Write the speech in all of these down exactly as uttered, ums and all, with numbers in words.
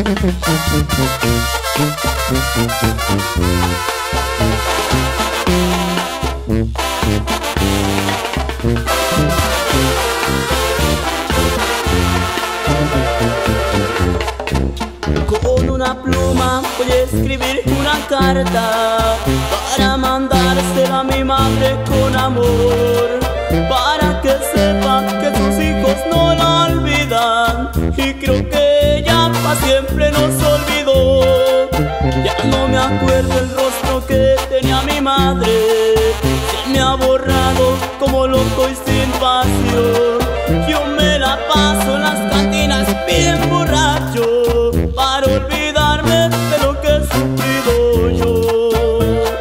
Con una pluma voy a escribir una carta para mandársela a mi madre con amor, para que sepa que sus hijos no la olvidan, y creo que ella para siempre nos olvidó. Ya no me acuerdo el rostro que tenía mi madre, se me ha borrado como loco y sin pasión. Yo me la paso en las cantinas bien borracho para olvidarme de lo que he sufrido yo.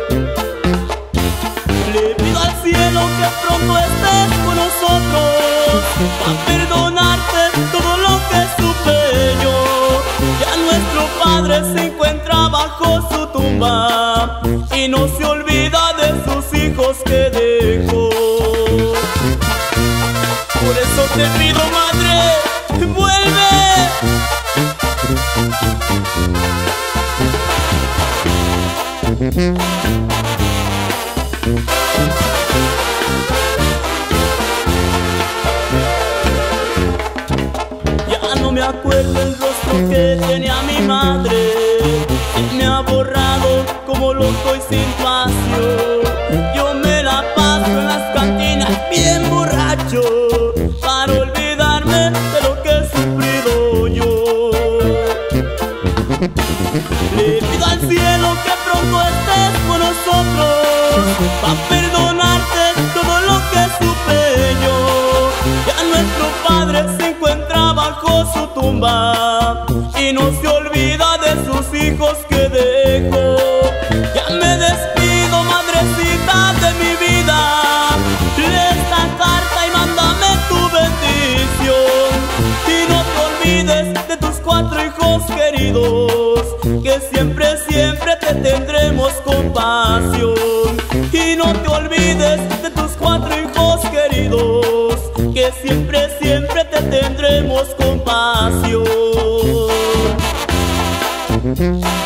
Le pido al cielo que pronto estés con nosotros para perdonarte todo lo que supe yo. Ya nuestro padre se encuentra bajo su tumba y no se olvida de sus hijos que dejó. Por eso te pido, madre, vuelve. Ya no me acuerdo el rostro que tenía mi madre, se me ha borrado como loco y sin pasión. Yo me la paso en las cantinas bien borracho para olvidarme de lo que he sufrido yo. Le pido al cielo que pronto estés con nosotros para perdonarte todo lo que supe yo. Ya nuestro padre se encuentra bajo su tumba y no se olvida de sus hijos que dejó. Ya me despido, madrecita de mi vida, lee esta carta y mándame tu bendición. Y no te olvides de tus cuatro hijos queridos, que siempre, siempre te tendremos compasión. Y no te olvides de tus cuatro hijos queridos, que siempre, siempre te tendremos compasión.